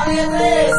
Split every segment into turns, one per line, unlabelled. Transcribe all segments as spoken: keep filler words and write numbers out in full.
Arianes!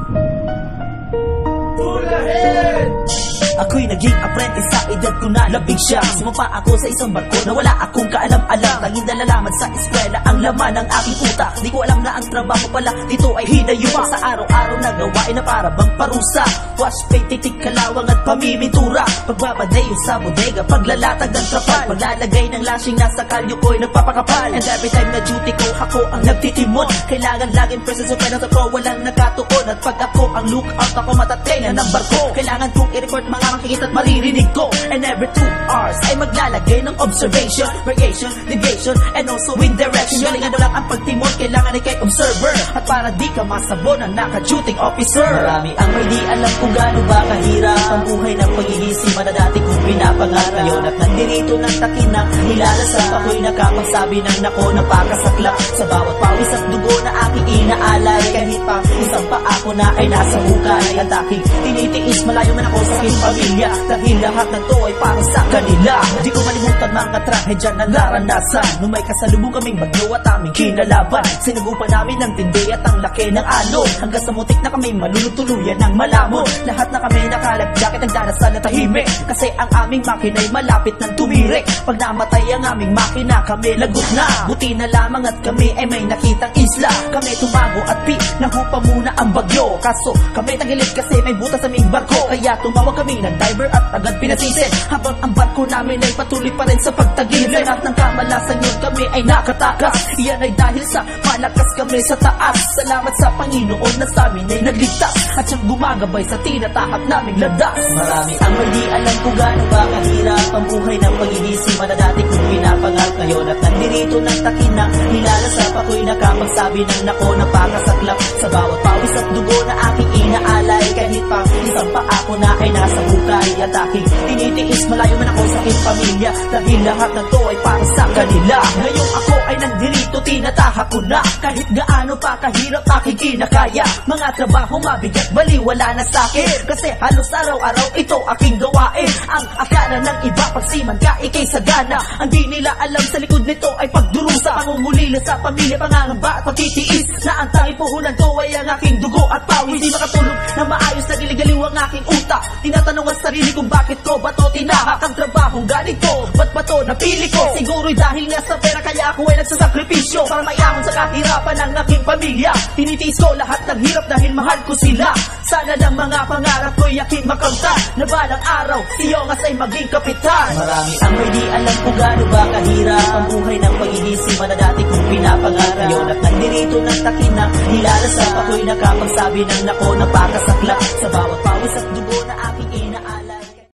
Tulahin!
Ako'y naging apprentice sa edad ko na labing siya. Sumapa ako sa isang barko na wala akong kaalam-alam. Tanging nalalaman sa eskwela ang laman ng aking utak. Di ko alam na ang trabaho pala dito ay hinayuma. Sa araw-araw na gawain na para bang parusa. Wash pay, titik, kalawang at pamimintura. Pagbabadayo sa bodega, paglalatag ng trapal. Paglalagay ng lashing nasa kalyo ko'y nagpapakapal. And every time na duty ko, ako ang nagtitimon. Kailangan laging present sa pera ko, walang nakatuon. At pag ako ang lookout, ako matatenga ng barko. Kailangan kong i-report mga makikita at maririnig ko. And every two hours ay maglalagay ng observation, variation, deviation, and also wind direction. Galingan mo lang ang pagtimon, kailangan ay kay observer. At para di ka masabon ang naka-duty officer. Marami ang may di alam kung gaano ba kahirap ang buhay ng pag-iisip na dati kong pinapangarap. Ngayon at nandirito ng takinang nilalasap, ako'y nakapagsabi ng nako napakasaklap. Sa bawat pawis at dugo na aking inaalay, kahit pa isang pa ako na ay nasa hukay. At aking tinitiis, malayo man ako sa aking pamilya, dahil lahat ng to ay para sa kanila. Di ko malimutan mga trahedya na naranasan nung may kasalubong kaming bagyo at aming kinalaban. Sinugupan namin ng tindi at ang laki ng alon, hanggang sa mutik na kami malulutuluyan ng malamon. Lahat na kami nakalagjakit ang darasal na tahimik, kasi ang aming makina'y malapit ng tumirik. Pag namatay ang aming makina, kami lagot na. Buti na lamang at kami ay may nakitang isla. Kami tumago at pi, nahupa muna ang bagyo. Kaso kami tagilid kasi may butas sa aming barko, kaya tumawag kami ng diver at agad pinasisin, habang ang barko namin ay patuloy pa rin sa pagtagilid. Sa lahat ng kamalasan yun kami ay nakatakas. Iyan ay dahil sa malakas kami sa taas. Salamat sa Panginoon na sa amin ay nagligtas, at siyang gumagabay sa tinatahak naming landas. Marami ang may di alam kung gaano ba kahirap ang buhay ng pag-iisip na dati kong pinapangarap. Ngayon at nandirito ng takina nilalasap, ako'y nakapagsabi ng nako napakasaklap. Sa bawat pawis at dugo na aking inaalay, kahit pa isang pa ako na ay nasa hukay. At aking tinitiis, malayo man ako sa aking pamilya, dahil lahat ng to ay para sa kanila. Ngayong ako ay nandirito, tinatahak ko na kahit gaano pa kahirap aking kinakaya. Mga trabaho mabigat, baliwala na sa'kin, kasi halos araw-araw ito aking gawain. Ang akala ng iba pagsiman ka ikay sagana, ang di nila alam sa likod nito ay pagdurusa. Pangungulila sa pamilya, pangangamba at pagtitiis, na ang tanging puhunan ko ay ang aking dugo at pawis. Di makatulog na maayos, nagiligaliw ang aking utak. Tinatanong ang sarili kung bakit ko ba to tinahak ang trabahong ganito, ba't ba to napili ko? Siguro'y dahil nga sa pera, kaya ako ay nagsasakripisyo para maiamon sa kahirapan ng aking pamilya. Tinitiis ko lahat ng hirap dahil mahal ko sila. Sana lang mga pangarap ko'y aking makamtan, na balang araw si Yongas ay maging kapitan. Marami ang may di alam kung gaano ba kahirap ang buhay ng pag-iisip na dati kong pinapangarap. Ngayon at nandirito ng takina nilalasap, ako'y nakapagsabi ng nako napakasaklap. Sa bawat pawis at dugo